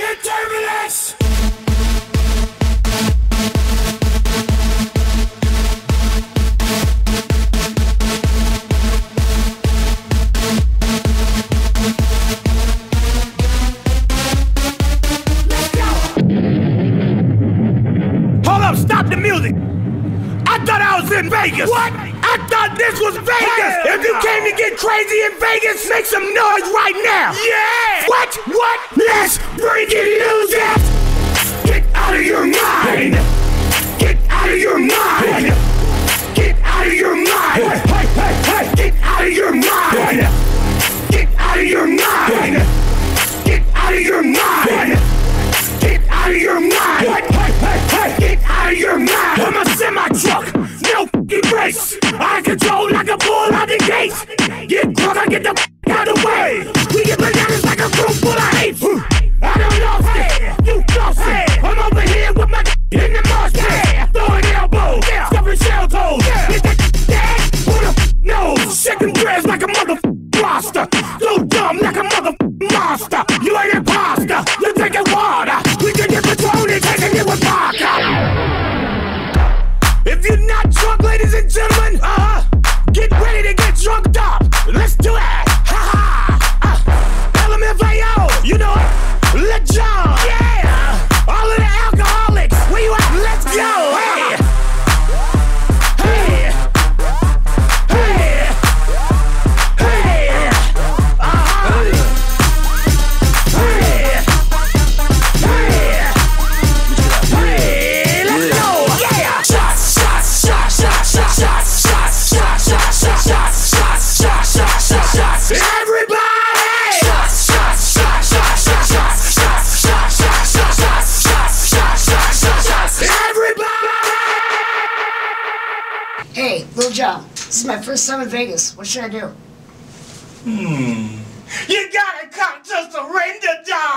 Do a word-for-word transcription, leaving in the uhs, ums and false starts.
the Turbulence! Hold up, stop the music! I thought I was in Vegas! What? I thought this was Vegas! Hell if you no. came to get crazy in Vegas, make some noise right now! Yeah! What? What? Let's freaking lose it! Get out of your mind! Get out of your mind! Get out of your mind! Hey, hey, hey! Get out of your mind! Get out of your mind! Get out of your mind! Get out of your mind! Hey, hey, hey, hey! Get out of your mind! I'm a semi-truck! No f***ing brakes! I control like a bull out the gates! Get drunk, I get the f*** out of the way! We get bananas like a room full of apes! I don't lost it! You lost it! I'm over here with my in the mosh pit! Throwing elbows! Stuffing shell toes! Get that dead? Who the f*** knows? Shaking dreads like a mother roster! So dumb like a mother monster! You ain't imposter! You're drinking water! We can get Patron taking it with vodka! If you're not drunk, ladies and gentlemen, uh, get ready to get drunked up. Let's do it. Ha ha. Uh, L M F A O, you know it. Lil Jon, yeah. All of the alcoholics, where you at? Let's go. Hey. Hey. Hey. Hey. Uh-huh. Hey. Hey. Hey. Let's go. Yeah. Shots. Shots, shots, shots, shots, shots, shots, shots, shots, shots, shots, shots, shots, shots, everybody! Shots, shots, shots, shots, shots, shots, shots, shots, shots, shots, shots, shots, shots, shots, shots, everybody! Hey, Lil Jon, this is my first time in Vegas. What should I do? Hmm. You gotta come to surrender, dog!